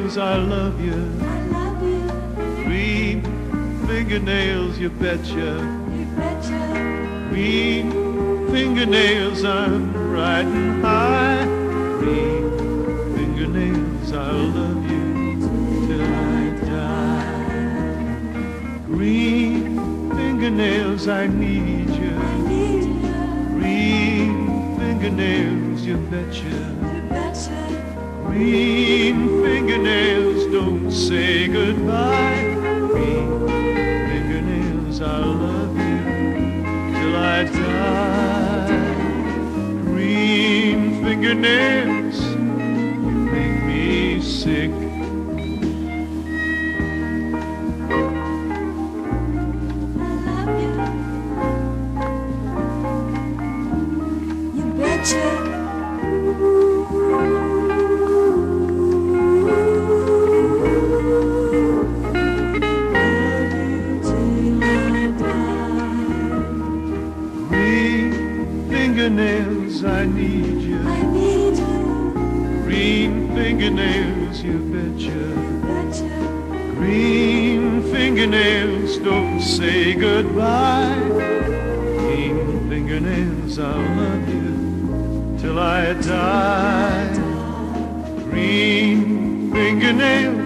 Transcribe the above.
fingernails, I love you. Green fingernails, you betcha. Green fingernails, I'm riding high. Green fingernails, I'll love you till I die. Green fingernails, I need you. Green fingernails, you betcha. Green fingernails, don't say goodbye. Green fingernails, I'll love you till I die. Green fingernails, you make me sick. You betcha. Fingernails, I need you. Green fingernails, you betcha. Green fingernails, don't say goodbye. Green fingernails, I'll love you till I die. Green fingernails,